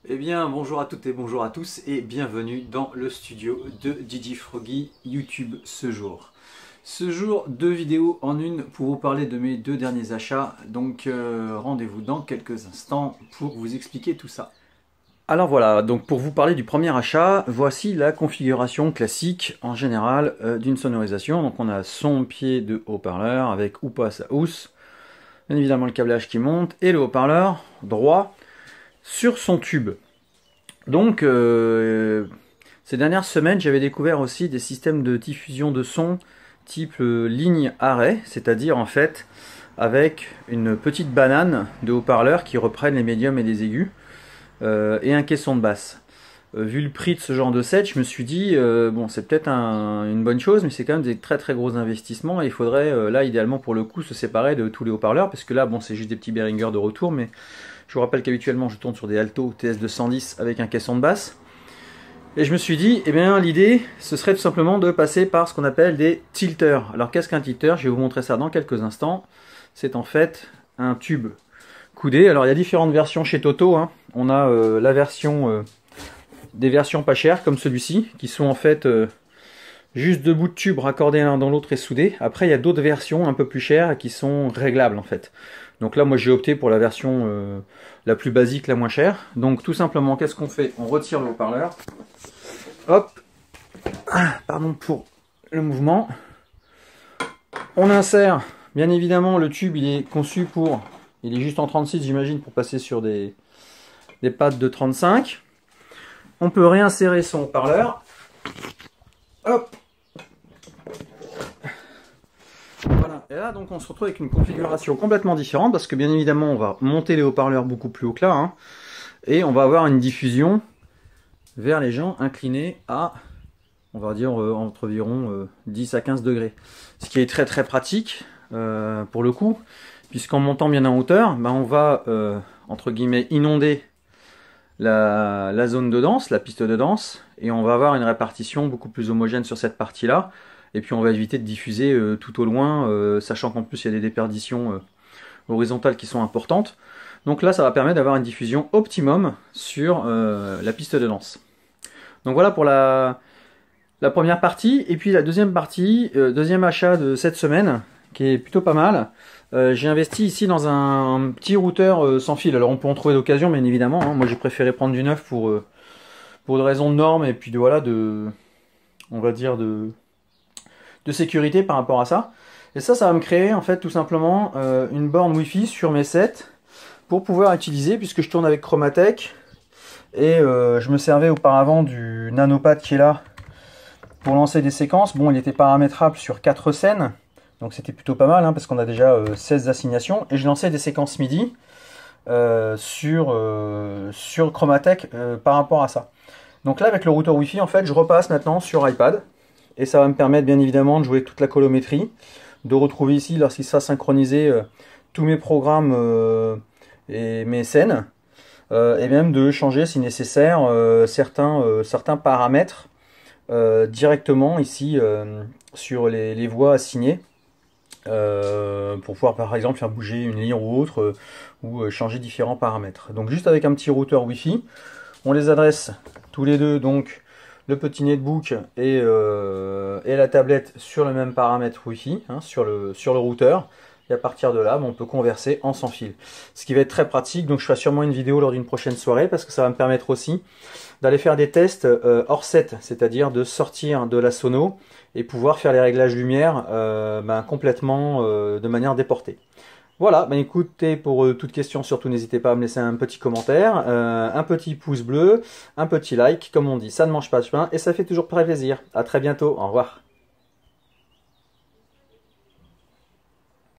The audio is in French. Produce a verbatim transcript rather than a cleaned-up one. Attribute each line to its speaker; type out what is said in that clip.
Speaker 1: Eh bien, bonjour à toutes et bonjour à tous et bienvenue dans le studio de DigiFroggy YouTube ce jour. Ce jour, deux vidéos en une pour vous parler de mes deux derniers achats, donc euh, rendez-vous dans quelques instants pour vous expliquer tout ça. Alors voilà, donc pour vous parler du premier achat, voici la configuration classique en général euh, d'une sonorisation. Donc on a son pied de haut-parleur avec ou pas sa housse, bien évidemment le câblage qui monte et le haut-parleur droit sur son tube. Donc, euh, ces dernières semaines, j'avais découvert aussi des systèmes de diffusion de son type euh, ligne arrêt, c'est-à-dire en fait avec une petite banane de haut-parleurs qui reprennent les médiums et les aigus euh, et un caisson de basse. Euh, vu le prix de ce genre de set, je me suis dit, euh, bon, c'est peut-être un, une bonne chose, mais c'est quand même des très très gros investissements et il faudrait euh, là idéalement pour le coup se séparer de tous les haut-parleurs parce que là, bon, c'est juste des petits Behringer de retour, mais je vous rappelle qu'habituellement je tourne sur des Alto T S deux cent dix avec un caisson de basse. Et je me suis dit, eh bien l'idée, ce serait tout simplement de passer par ce qu'on appelle des tilters. Alors qu'est-ce qu'un tilter? Je vais vous montrer ça dans quelques instants. C'est en fait un tube coudé. Alors il y a différentes versions chez Toto. Hein. On a euh, la version, euh, des versions pas chères comme celui-ci, qui sont en fait euh, juste deux bouts de tube raccordés l'un dans l'autre et soudés. Après il y a d'autres versions un peu plus chères qui sont réglables en fait. Donc là, moi, j'ai opté pour la version euh, la plus basique, la moins chère. Donc tout simplement, qu'est-ce qu'on fait? On retire le haut-parleur. Hop. Pardon pour le mouvement. On insère. Bien évidemment, le tube, il est conçu pour... Il est juste en trente-six, j'imagine, pour passer sur des, des pads de trente-cinq. On peut réinsérer son haut-parleur. Hop. Voilà. Et là, donc, on se retrouve avec une configuration complètement différente parce que bien évidemment, on va monter les haut-parleurs beaucoup plus haut que là, hein, et on va avoir une diffusion vers les gens inclinés à, on va dire, euh, entre environ euh, dix à quinze degrés. Ce qui est très très pratique euh, pour le coup, puisqu'en montant bien en hauteur, ben, on va, euh, entre guillemets, inonder la, la zone de danse, la piste de danse, et on va avoir une répartition beaucoup plus homogène sur cette partie-là. Et puis on va éviter de diffuser euh, tout au loin, euh, sachant qu'en plus il y a des déperditions euh, horizontales qui sont importantes. Donc là ça va permettre d'avoir une diffusion optimum sur euh, la piste de danse. Donc voilà pour la, la première partie. Et puis la deuxième partie, euh, deuxième achat de cette semaine, qui est plutôt pas mal. Euh, j'ai investi ici dans un, un petit routeur euh, sans fil. Alors on peut en trouver d'occasion bien évidemment. Hein. Moi j'ai préféré prendre du neuf pour, euh, pour des raisons de normes et puis de, voilà, de, on va dire de... de sécurité par rapport à ça. Et ça, ça va me créer en fait tout simplement euh, une borne Wi-Fi sur mes sets pour pouvoir utiliser, puisque je tourne avec Chromatech et euh, je me servais auparavant du nanopad qui est là pour lancer des séquences. Bon, il était paramétrable sur quatre scènes, donc c'était plutôt pas mal hein, parce qu'on a déjà euh, seize assignations et je lançais des séquences MIDI euh, sur, euh, sur Chromatech euh, par rapport à ça. Donc là, avec le routeur Wi-Fi, en fait, je repasse maintenant sur iPad. Et ça va me permettre bien évidemment de jouer toute la colométrie, de retrouver ici, lorsqu'il sera synchronisé, euh, tous mes programmes euh, et mes scènes, euh, et même de changer si nécessaire euh, certains, euh, certains paramètres euh, directement ici euh, sur les, les voix assignées, euh, pour pouvoir par exemple faire bouger une ligne ou autre, euh, ou euh, changer différents paramètres. Donc juste avec un petit routeur Wi-Fi, on les adresse tous les deux, donc le petit netbook et, euh, et la tablette sur le même paramètre Wi-Fi, hein, sur, le, sur le routeur. Et à partir de là, bon, on peut converser en sans fil. Ce qui va être très pratique, donc je ferai sûrement une vidéo lors d'une prochaine soirée, parce que ça va me permettre aussi d'aller faire des tests euh, hors set, c'est-à-dire de sortir de la sono et pouvoir faire les réglages lumière euh, ben, complètement euh, de manière déportée. Voilà, ben écoutez, pour euh, toute question, surtout n'hésitez pas à me laisser un petit commentaire, euh, un petit pouce bleu, un petit like, comme on dit, ça ne mange pas de pain et ça fait toujours très plaisir. À très bientôt, au revoir.